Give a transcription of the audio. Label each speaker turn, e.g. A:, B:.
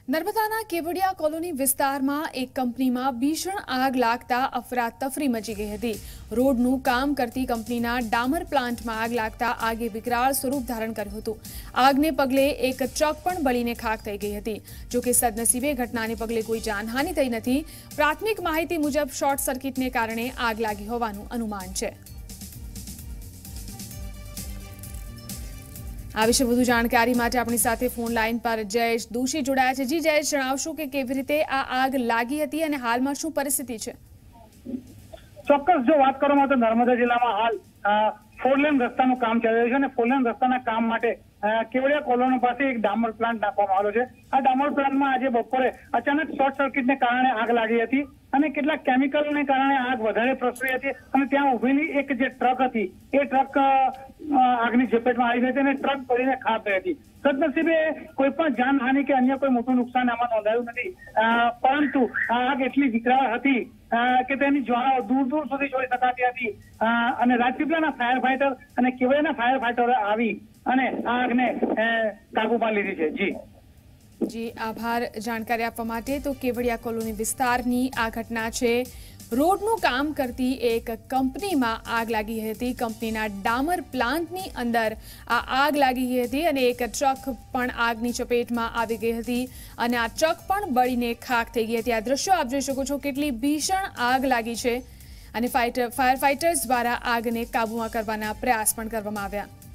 A: નર્મદાના કેવડિયા કોલોની વિસ્તારમાં એક કંપનીમાં ભીષણ આગ લાગતા અફરાતફરી મચી ગઈ હતી। રોડનું કામ કરતી કંપનીના ડામર પ્લાન્ટમાં આગ લાગતા આગે વિકરાળ સ્વરૂપ ધારણ કર્યું હતું। આગને પગલે એક ટ્રક પણ બળીને ખાખ થઈ ગઈ હતી। જો કે સદનસીબે ઘટનાને પગલે કોઈ જાનહાનિ થઈ નથી। પ્રાથમિક માહિતી મુજબ શોર્ટ સર્કિટને કારણે આગ લાગી હોવાનું અનુમાન છે। આ વિશે વધુ જાણકારી માટે આપણી સાથે ફોન લાઈન પર જયેશ દોશી જોડાયા છે। જી જયેશ, જણાવશો કે કેવી રીતે આ આગ લાગી હતી અને હાલમાં શું પરિસ્થિતિ છે?
B: ચોક્કસ જો વાત કરવામાં તો નર્મદા જિલ્લામાં હાલ 4 લેન રસ્તાનું કામ ચાલી રહ્યું છે અને 4 લેન રસ્તાના કામ માટે કેવડિયા કોલોની પાસે એક ડામર પ્લાન્ટ નાખવામાં આવ્યો છે। આ ડામર પ્લાન્ટમાં આજે બપોરે અચાનક શોર્ટ સર્કિટને કારણે આગ લાગી હતી અને કેટલાક કેમિકલને કારણે આગ વધારે પ્રસરી હતી અને ત્યાં ઉભેલી એક જે ટ્રક હતી એ ટ્રક આગની ઝપેટમાં આવી ગઈ હતી અને ટ્રક બળીને ખાખ થઈ હતી। સદનસીબે કોઈ પણ જાનહાનિ કે અન્ય કોઈ મોટું નુકસાન આમાં નોંધાયું નથી, પરંતુ આ આગ એટલી વિકરાળ હતી કે તેની જ્વાળાઓ દૂર દૂર સુધી જોઈ શકાતી હતી અને રાજપીપળાના ફાયર ફાઈટર અને કેવડિયાના ફાયર ફાઈટરો આવી અને આ આગને કાબુમાં લીધી છે।
A: જી આભાર જાણકારી આપવા માટે। તો કેવડિયા કોલોની વિસ્તારની આ ઘટના છે। રોડનું કામ કરતી એક કંપનીમાં આગ લાગી હતી। કંપનીના ડામર પ્લાન્ટની અંદર આ આગ લાગી ગઈ હતી અને એક ટ્રક પણ આગની ચપેટમાં આવી ગઈ હતી અને આ ટ્રક પણ બળીને ખાખ થઈ ગઈ હતી। આ દ્રશ્યો આપ જોઈ શકો છો, કેટલી ભીષણ આગ લાગી છે અને ફાયર ફાઈટર્સ દ્વારા આગને કાબૂમાં કરવાના પ્રયાસ પણ કરવામાં આવ્યા।